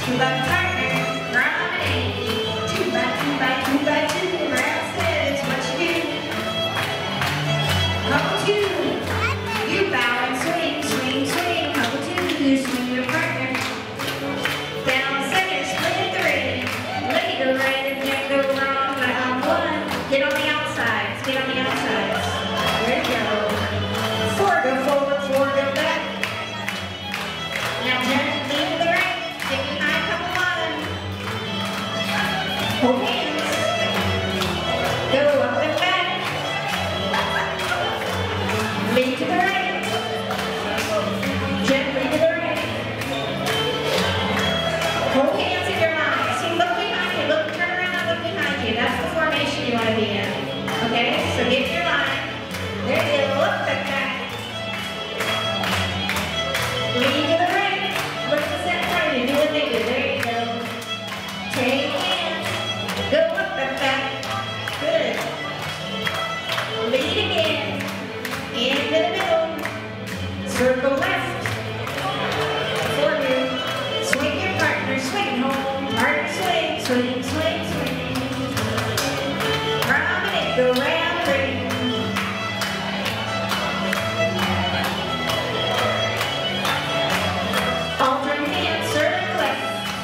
by partner, promenade. 2 by 2 by 2 by 2, round set is what you do. Couple 2, you bow and swing, swing, swing. Couple 2, you swing your partner. Down center, split 3. Let me go right and then go wrong. Round 1, get on the outsides, get on the outsides. There you go. 4, go forward, 4, go back. Now turn, lean to the right, take it high, couple 1. Hold hands. Go up and back. Lean to the right. Gently to the right. Hold hands in your line. See, look behind you. Look, turn around and look behind you. That's the formation you want to be in. Okay? So get your line. There you go. Up and back. Lean to the right. Look what's in front of you. Do what they do. There you go. Take hands. Go up and back. Good. Lead again. Into the middle. Circle left. Forward. Swing your partner. Swing home. Partner swing. Swing, swing, swing. Promenade. Go round, ring. Alternate hand. Circle left.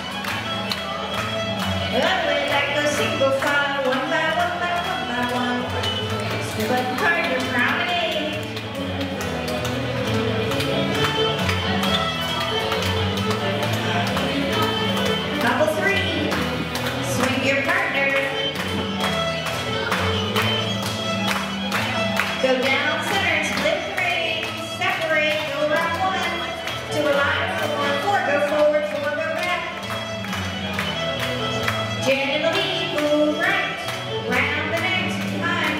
Lovely. That goes single file. 1 by 1 by 1 by 1. Still like partner. Promenade. Couple 3. Swing your partner. Go down center, split 3. Separate, go around 1. To a line of 4. 4, go forward, 4, go back. Jen in the lead, move right. Round the next time.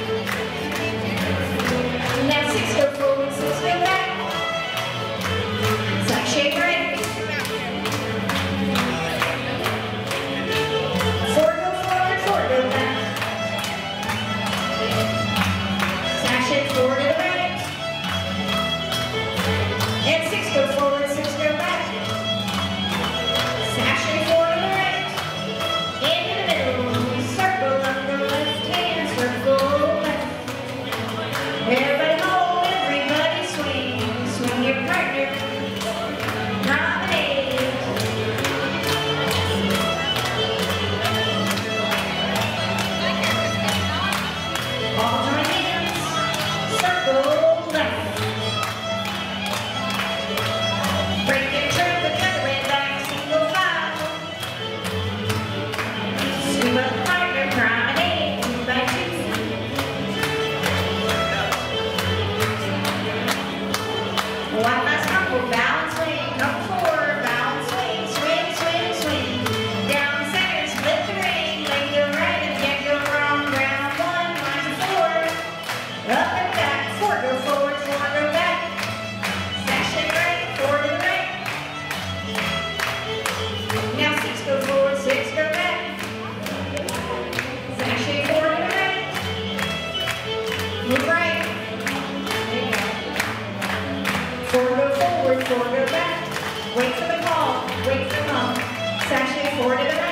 Now 6, go forward, 6, go back. Side shake right. 4, go forward, 4, go back. Side shake 4 to the right. And 6, go forward, 6, go back. Side shake 4 to the right. Into the middle. Circle up the left hand, circle left. Everybody hold, everybody swing. Swing your partner. Promenade. All join hands. Circle left. Break and turn with the other way back. Single file. Swing up partner. Promenade. 2 by 2. One last couple. Bow and swing. Couple 4. Bow and swing. Swing, swing, swing. Down center. Split the ring. Leg go right and can't go wrong. Round 1. Line to 4. Up and back. 4, go forward. 4, go back. Section right. 4 to the right. Now 6, go forward. 6, go back. Section 4 to the right. Move right. There you go. 4, go forward, 4, go back. Wait for the call, wait for the call. Sashay 4 to the right.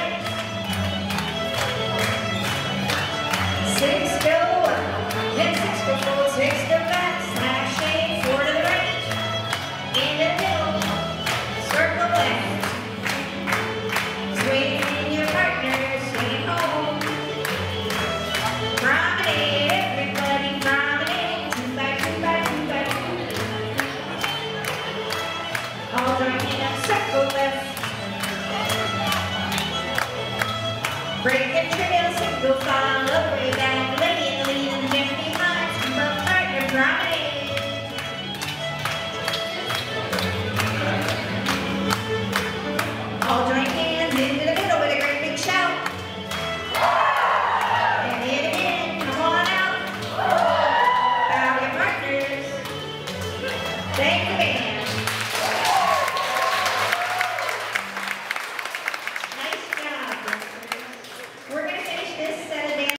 6, go up. Then 6, go forward, 6, go back. Sashay 4 to the right. In the middle. Circle left. Swing your partner, swing home. Promenade, everybody promenade. 2 by 2 by 2 by 2. All join hands, circle left. Break and trail, single file, up way back. Lady in the lead and Jim behind. Keep up partner, promenade. All join hands into the middle with a great big shout. And in again, come on out. Bow your partners. Thank you.